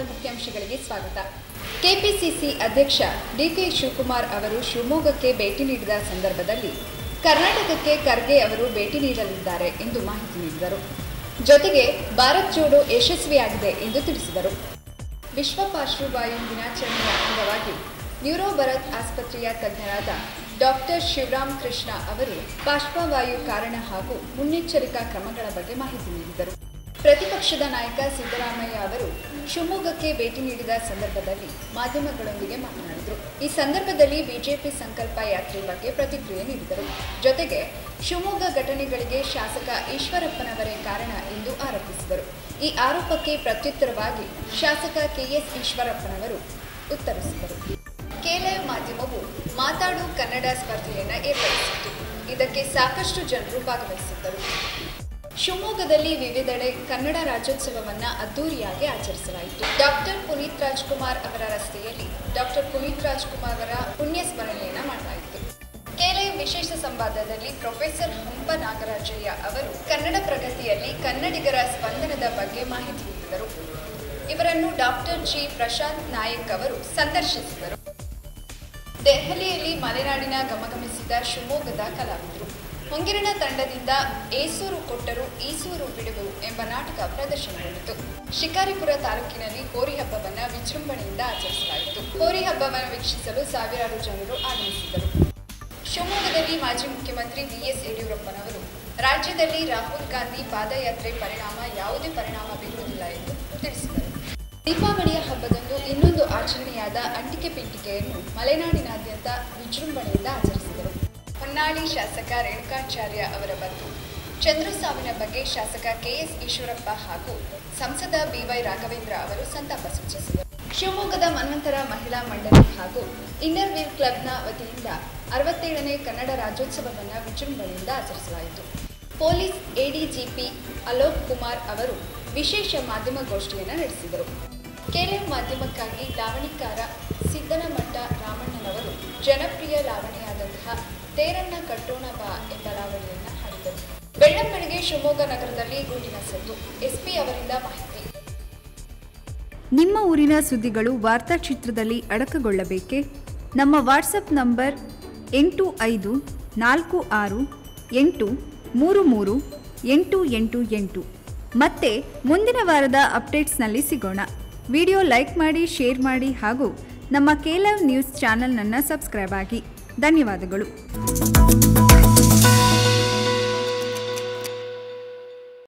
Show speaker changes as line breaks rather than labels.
ಮುಖ್ಯಾಂಶಗಳಿಗೆ ಸ್ವಾಗತ. ಕೆಪಿಸಿಸಿ ಅಧ್ಯಕ್ಷ ಡಿಕೆ ಶಿವಕುಮಾರ್ ಅವರು ಶಿವಮೊಗ್ಗಕ್ಕೆ ಭೇಟಿ ನೀಡಿದ ಸಂದರ್ಭದಲ್ಲಿ ಕರ್ನಾಟಕಕ್ಕೆ ಖರ್ಗೆ ಅವರು ಭೇಟಿ ನೀಡಲಿದ್ದಾರೆ ಎಂದು ಮಾಹಿತಿ ನೀಡಿದರು. ಜೊತೆಗೆ ಭಾರತ್ ಜೋಡೋ ಯಶಸ್ವಿಯಾಗಿದೆ ಎಂದು ತಿಳಿಸಿದರು. ವಿಶ್ವ ಪಾರ್ಶ್ವವಾಯು ದಿನಾಚರಣೆಯ ಅಂಗವಾಗಿ ನ್ಯೂರೋ ಭರತ್ ಆಸ್ಪತ್ರೆಯ ತಜ್ಞರಾದ ಡಾಕ್ಟರ್ ಶಿವರಾಮ್ ಕೃಷ್ಣ ಅವರು ಪಾರ್ಶ್ವವಾಯು ಕಾರಣ ಹಾಗೂ ಮುನ್ನೆಚ್ಚರಿಕಾ ಕ್ರಮಗಳ ಬಗ್ಗೆ ಮಾಹಿತಿ ನೀಡಿದರು. ಪ್ರತಿಪಕ್ಷದ ನಾಯಕ ಸಿದ್ದರಾಮಯ್ಯ ಅವರು ಶಿವಮೊಗ್ಗಕ್ಕೆ ಭೇಟಿ ನೀಡಿದ ಸಂದರ್ಭದಲ್ಲಿ ಮಾಧ್ಯಮಗಳೊಂದಿಗೆ ಮಾತನಾಡಿದರು. ಈ ಸಂದರ್ಭದಲ್ಲಿ ಬಿಜೆಪಿ ಸಂಕಲ್ಪ ಯಾತ್ರೆ ಬಗ್ಗೆ ಪ್ರತಿಕ್ರಿಯೆ ನೀಡಿದರು. ಜೊತೆಗೆ ಶಿವಮೊಗ್ಗ ಘಟನೆಗಳಿಗೆ ಶಾಸಕ ಈಶ್ವರಪ್ಪನವರೇ ಕಾರಣ ಎಂದು ಆರೋಪಿಸಿದರು. ಈ ಆರೋಪಕ್ಕೆ ಪ್ರತ್ಯುತ್ತರವಾಗಿ ಶಾಸಕ ಕೆಎಸ್ ಈಶ್ವರಪ್ಪನವರು ಉತ್ತರಿಸಿದರು. ಕೆಲೈವ್ ಮಾಧ್ಯಮವು ಮಾತಾಡು ಕನ್ನಡ ಸ್ಪರ್ಧೆಯನ್ನು ಏರ್ಪಡಿಸಿತ್ತು. ಇದಕ್ಕೆ ಸಾಕಷ್ಟು ಜನರು ಭಾಗವಹಿಸಿದ್ದರು. ಶಿವಮೊಗ್ಗದಲ್ಲಿ ವಿವಿಧೆಡೆ ಕನ್ನಡ ರಾಜ್ಯೋತ್ಸವವನ್ನು ಅದ್ದೂರಿಯಾಗಿ ಆಚರಿಸಲಾಯಿತು. ಡಾಕ್ಟರ್ ಪುನೀತ್ ರಾಜ್ಕುಮಾರ್ ಅವರ ರಸ್ತೆಯಲ್ಲಿ ಡಾಕ್ಟರ್ ಪುನೀತ್ ರಾಜ್ಕುಮಾರ್ ಅವರ ಪುಣ್ಯ ಸ್ಮರಣೆಯನ್ನು ಮಾಡಲಾಯಿತು. ಕೆಲೈವ್ ವಿಶೇಷ ಸಂವಾದದಲ್ಲಿ ಪ್ರೊಫೆಸರ್ ಹಂಪ ನಾಗರಾಜಯ್ಯ ಅವರು ಕನ್ನಡ ಪ್ರಗತಿಯಲ್ಲಿ ಕನ್ನಡಿಗರ ಸ್ಪಂದನದ ಬಗ್ಗೆ ಮಾಹಿತಿ ನೀಡಿದರು. ಇವರನ್ನು ಡಾಕ್ಟರ್ ಜಿ ಪ್ರಶಾಂತ್ ನಾಯಕ್ ಅವರು ಸಂದರ್ಶಿಸಿದರು. ದೆಹಲಿಯಲ್ಲಿ ಮಲೆನಾಡಿನ ಗಮಗಮಿಸಿದ ಶಿವಮೊಗ್ಗದ ಕಲಾವಿದರು ಹೊಂಗಿರಣ ತಂಡದಿಂದ ಏಸೂರು ಕೊಟ್ಟರು ಈಸೂರು ಬಿಡುವು ಎಂಬ ನಾಟಕ ಪ್ರದರ್ಶನಗೊಂಡಿತು. ಶಿಕಾರಿಪುರ ತಾಲೂಕಿನಲ್ಲಿ ಹೋರಿ ಹಬ್ಬವನ್ನು ವಿಜೃಂಭಣೆಯಿಂದ ಆಚರಿಸಲಾಯಿತು. ಹೋರಿ ಹಬ್ಬವನ್ನು ವೀಕ್ಷಿಸಲು ಸಾವಿರಾರು ಜನರು ಆಗಮಿಸಿದ್ದರು. ಶಿವಮೊಗ್ಗದಲ್ಲಿ ಮಾಜಿ ಮುಖ್ಯಮಂತ್ರಿ ಬಿಎಸ್ ಯಡಿಯೂರಪ್ಪನವರು ರಾಜ್ಯದಲ್ಲಿ ರಾಹುಲ್ ಗಾಂಧಿ ಪಾದಯಾತ್ರೆ ಪರಿಣಾಮ ಯಾವುದೇ ಪರಿಣಾಮ ಬೀರುವುದಿಲ್ಲ ಎಂದು ತಿಳಿಸಿದರು. ದೀಪಾವಳಿಯ ಹಬ್ಬದಂದು ಇನ್ನೊಂದು ಆಚರಣೆಯಾದ ಅಂಟಿಕೆ ಪಿಂಟಿಕೆಯನ್ನು ಮಲೆನಾಡಿನಾದ್ಯಂತ ವಿಜೃಂಭಣೆಯಿಂದ ಆಚರಿಸಿದರು. ಹೊನ್ನಾಳಿ ಶಾಸಕ ರೇಣುಕಾಚಾರ್ಯ ಅವರ ಬಂಧು ಚಂದ್ರು ಸಾವಿನ ಬಗ್ಗೆ ಶಾಸಕ ಕೆಎಸ್ ಈಶ್ವರಪ್ಪ ಹಾಗೂ ಸಂಸದ ಬಿವೈ ರಾಘವೇಂದ್ರ ಅವರು ಸಂತಾಪ ಸೂಚಿಸಿದರು. ಶಿವಮೊಗ್ಗದ ಮನ್ವಂತರ ಮಹಿಳಾ ಮಂಡಳಿ ಹಾಗೂ ಇನ್ನರ್ ವೀಲ್ ಕ್ಲಬ್ನ ವತಿಯಿಂದ 67ನೇ ಕನ್ನಡ ರಾಜ್ಯೋತ್ಸವವನ್ನು ವಿಜೃಂಭಣೆಯಿಂದ ಆಚರಿಸಲಾಯಿತು. ಪೊಲೀಸ್ ಎಡಿಜಿಪಿ ಅಲೋಕ್ ಕುಮಾರ್ ಅವರು ವಿಶೇಷ ಮಾಧ್ಯಮಗೋಷ್ಠಿಯನ್ನು ನಡೆಸಿದರು. ಕೆಲೈವ್ ಮಾಧ್ಯಮಕ್ಕಾಗಿ ಲಾವಣಿಕಾರ ಸಿದ್ದನಮಠ ರಾಮಣ್ಣನವರು ಜನಪ್ರಿಯ ಲಾವಣಿಯಾದಂತಹ ತೇರನ್ನ ಕಟ್ಟೋಣ ಬಾ ಎಂಬ ಲಾವಣಿಯನ್ನು ಹಾಡಿದರು. ಬೆಳ್ಳಂಬೆಳಗ್ಗೆ ಶಿವಮೊಗ್ಗ ನಗರದಲ್ಲಿ ಗೂಟಿನ ಸದ್ದು. ಎಸ್ಪಿ ಅವರಿಂದ ಮಾಹಿತಿ.
ನಿಮ್ಮ ಊರಿನ ಸುದ್ದಿಗಳು ವಾರ್ತಾಚಿತ್ರದಲ್ಲಿ ಅಡಕಗೊಳ್ಳಬೇಕೇ? ನಮ್ಮ ವಾಟ್ಸಪ್ ನಂಬರ್ 8546833888 ಮತ್ತೆ ಮುಂದಿನ ವಾರದ ಅಪ್ಡೇಟ್ಸ್ನಲ್ಲಿ ಸಿಗೋಣ. ವಿಡಿಯೋ ಲೈಕ್ ಮಾಡಿ, ಶೇರ್ ಮಾಡಿ ಹಾಗೂ ನಮ್ಮ ಕೆಲೈವ್ ನ್ಯೂಸ್ ಚಾನೆಲ್ನನ್ನು ಸಬ್ಸ್ಕ್ರೈಬ್ ಆಗಿ. ಧನ್ಯವಾದಗಳು.